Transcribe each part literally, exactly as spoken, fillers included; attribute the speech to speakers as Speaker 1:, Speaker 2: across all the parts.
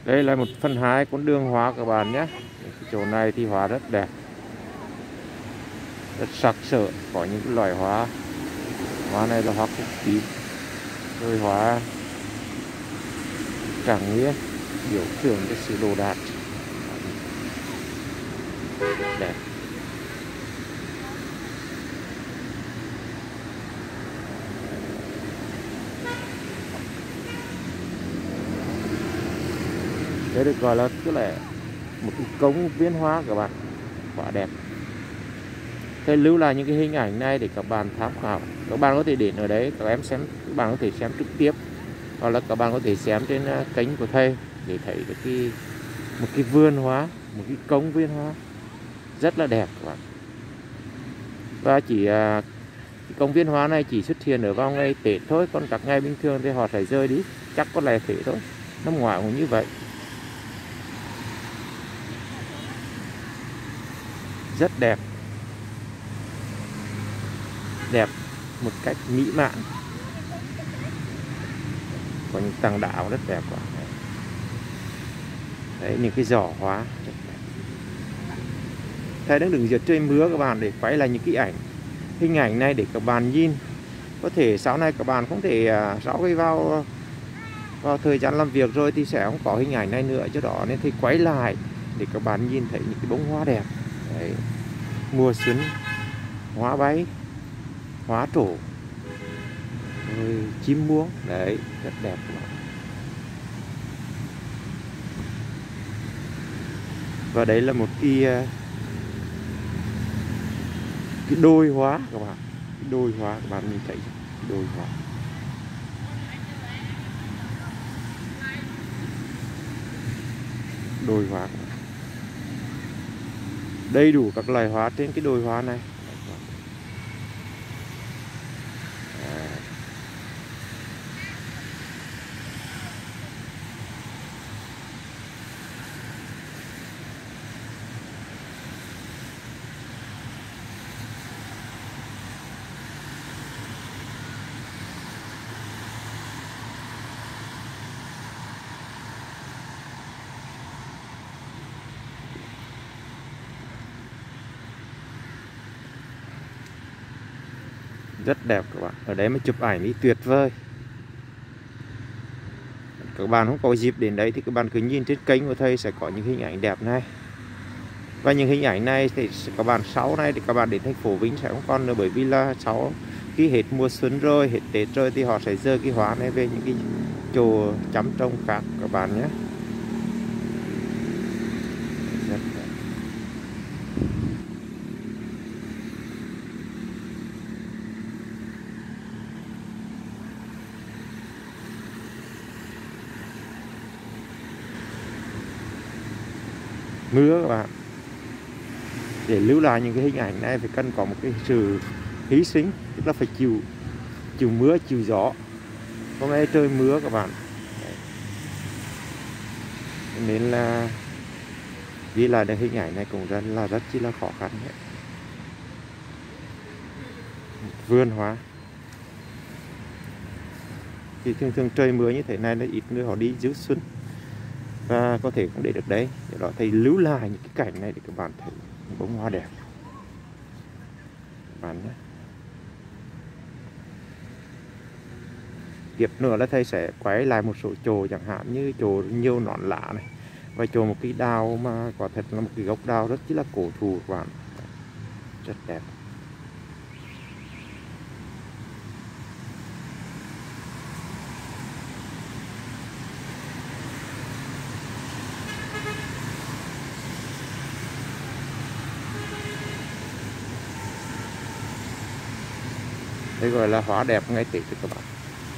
Speaker 1: Đây là một phần hai con đường hóa các bạn nhé. Cái chỗ này thì hóa rất đẹp, rất sặc sỡ, có những loại hóa. Hóa này là hoa cúc tím, rồi hóa Trạng Nguyên, biểu tượng cho sự đồ đạc đẹp. Đây được gọi là tức là một cái công viên hoa các bạn, quá đẹp. Tôi lưu lại những cái hình ảnh này để các bạn tham khảo. Các bạn có thể đến ở đấy, các em xem, các bạn có thể xem trực tiếp, hoặc là các bạn có thể xem trên kênh của thầy để thấy được cái một cái vườn hoa, một cái công viên hoa rất là đẹp các bạn. Và chỉ cái công viên hoa này chỉ xuất hiện ở vào ngày Tết thôi, còn các ngày bình thường thì họ sẽ rơi đi, chắc có lẽ thế thôi. Năm ngoái cũng như vậy, rất đẹp, đẹp một cách mỹ mãn, có những tầng đảo rất đẹp quá. Đấy, những cái giỏ hóa rất đẹp. Thầy đang đứng dưới trời mưa các bạn để quay lại những cái ảnh hình ảnh này để các bạn nhìn. Có thể sau này các bạn không thể sau khi vào vào thời gian làm việc rồi thì sẽ không có hình ảnh này nữa, cho đó nên thì quay lại để các bạn nhìn thấy những cái bông hoa đẹp. Đấy, mùa xuân, hoa bay, hoa trổ, rồi chim muông, đấy rất đẹp các bạn. Và đấy là một cái cái đôi hóa các bạn, cái đôi hóa các bạn nhìn thấy cái đôi hóa. Đôi hóa các bạn. Đầy đủ các loài hóa trên cái đồi hóa này. À. Rất đẹp các bạn. Ở đấy mà chụp ảnh đi tuyệt vời. Các bạn không có dịp đến đấy thì các bạn cứ nhìn trên kênh của thầy sẽ có những hình ảnh đẹp này. Và những hình ảnh này thì các bạn sau này thì các bạn đến thành phố Vinh sẽ không còn nữa, bởi vì là sau khi hết mùa xuân rồi, hết Tết rồi thì họ sẽ rơi cái hoa này về những cái chỗ chăm trồng khác các bạn nhé. Rất đẹp. Mưa các bạn, để lưu lại những cái hình ảnh này phải cần có một cái sự hy sinh, tức là phải chịu chịu mưa chịu gió. Hôm nay trời mưa các bạn. Đấy. Nên là ghi lại được hình ảnh này cũng rất là rất chi là khó khăn đấy. Vườn hoa thì thường thường trời mưa như thế này là ít người họ đi giữ xuân và có thể không để được đấy. Do đó thầy lưu lại những cái cảnh này để các bạn thấy những bông hoa đẹp các bạn nhé. Tiếp nữa là thầy sẽ quay lại một số chỗ, chẳng hạn như chỗ nhiều nón lá này, và chỗ một cái đào mà quả thật là một cái gốc đào rất là cổ thụ các bạn, rất đẹp. Đây gọi là hóa đẹp ngay Tết các bạn.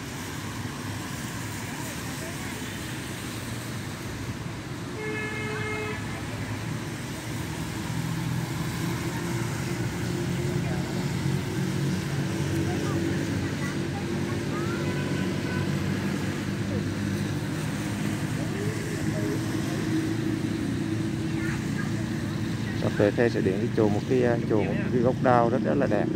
Speaker 1: Sắp tới thầy sẽ đến cái chỗ một cái chỗ một cái gốc đào rất rất là đẹp.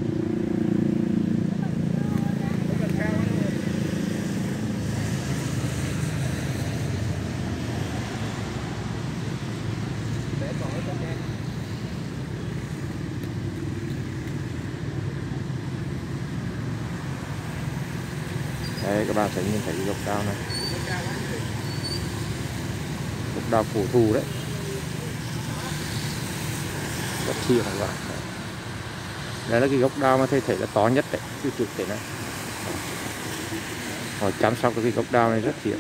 Speaker 1: Đây các bạn sẽ nhìn thấy cái gốc đào này, gốc đào cổ thụ đấy, rất thiện các bạn. Đây là cái gốc đào mà thầy thấy là to nhất đấy, cái chụp thế này. Họ chăm sóc cái gốc đào này rất thiện.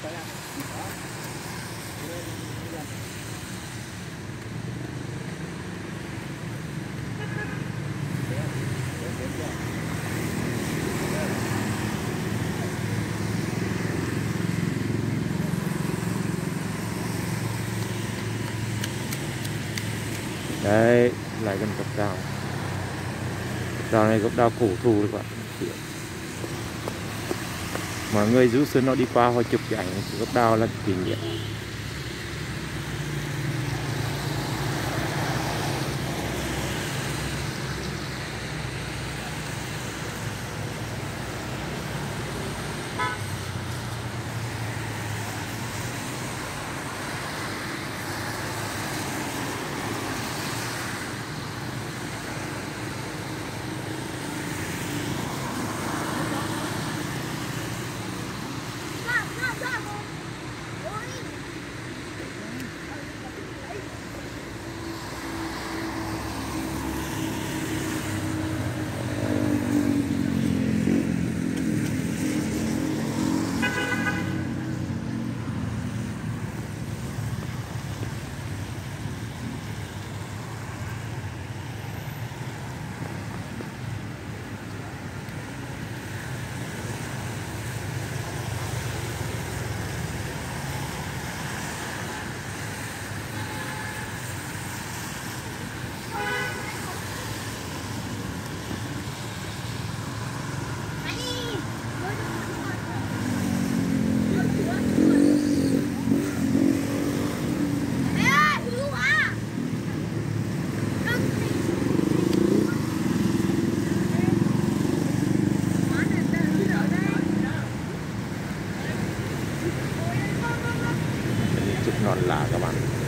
Speaker 1: Đấy, lại gần gốc đào. Gốc đào này gốc đào cổ thụ các bạn. Mọi người du xuân nó đi qua họ chụp cái ảnh gốc đào là kỷ niệm. Chụp non lạ các bạn.